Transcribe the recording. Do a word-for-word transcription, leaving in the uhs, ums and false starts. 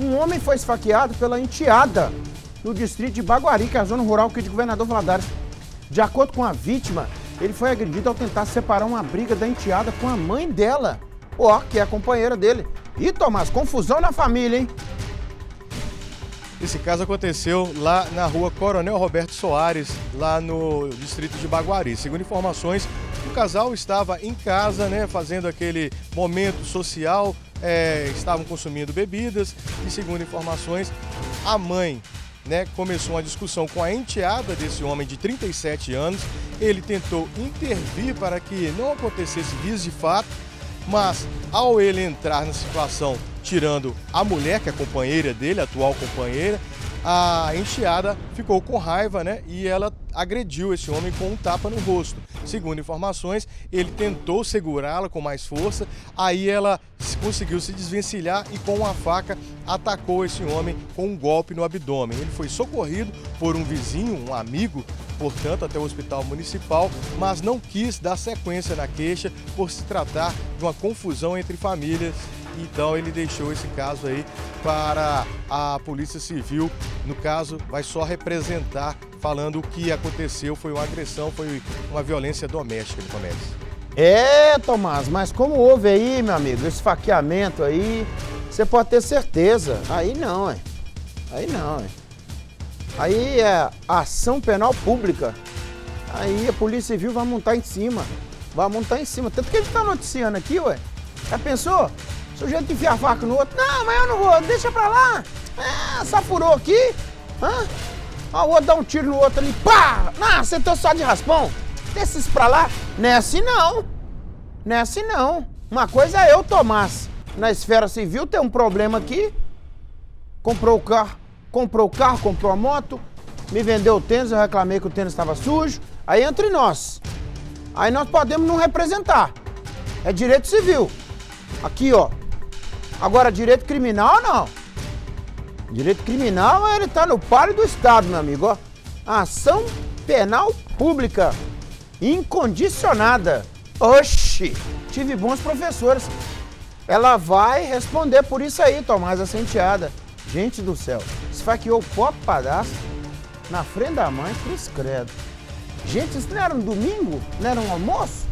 Um homem foi esfaqueado pela enteada no distrito de Baguari, que é a zona rural aqui de Governador Valadares. De acordo com a vítima, ele foi agredido ao tentar separar uma briga da enteada com a mãe dela, ó, que é a companheira dele. Ih, Tomás, confusão na família, hein? Esse caso aconteceu lá na rua Coronel Roberto Soares, lá no distrito de Baguari. Segundo informações, o casal estava em casa, né, fazendo aquele momento social, é, estavam consumindo bebidas e, segundo informações, a mãe, né, começou uma discussão com a enteada desse homem de trinta e sete anos. Ele tentou intervir para que não acontecesse vias de fato, mas ao ele entrar na situação, tirando a mulher, que é a companheira dele, a atual companheira, a enteada ficou com raiva, né? E ela agrediu esse homem com um tapa no rosto. Segundo informações, ele tentou segurá-la com mais força, aí ela conseguiu se desvencilhar e com uma faca atacou esse homem com um golpe no abdômen. Ele foi socorrido por um vizinho, um amigo, portanto, até o hospital municipal, mas não quis dar sequência na queixa por se tratar de uma confusão entre famílias. Então ele deixou esse caso aí para a Polícia Civil. No caso, vai só representar, falando o que aconteceu, foi uma agressão, foi uma violência doméstica no comércio. É, Tomás, mas como houve aí, meu amigo, esse esfaqueamento aí, você pode ter certeza. Aí não, é. Aí não, é. Aí é ação penal pública. Aí a Polícia Civil vai montar em cima. Vai montar em cima. Tanto que ele tá noticiando aqui, ué. Já pensou? O sujeito enfia a faca no outro. Não, mas eu não vou, deixa pra lá. É, só furou aqui. Hã? Ó, o outro dá um tiro no outro ali. Pá! Não, acertou só de raspão. Deixa isso pra lá. Não é assim não. Não é assim não. Uma coisa é eu, Tomás, na esfera civil, ter um problema aqui. Comprou o carro, comprou o carro, comprou a moto. Me vendeu o tênis, eu reclamei que o tênis estava sujo. Aí entre nós. Aí nós podemos não representar. É direito civil. Aqui, ó. Agora, direito criminal, não. Direito criminal, ele tá no páreo do Estado, meu amigo, ó. Ação penal pública. Incondicionada. Oxi! Tive bons professores. Ela vai responder por isso aí, Tomás, essa enteada. Gente do céu. Esfaqueou o pó pedaço na frente da mãe, cruz credo. Gente, isso não era um domingo? Não era um almoço?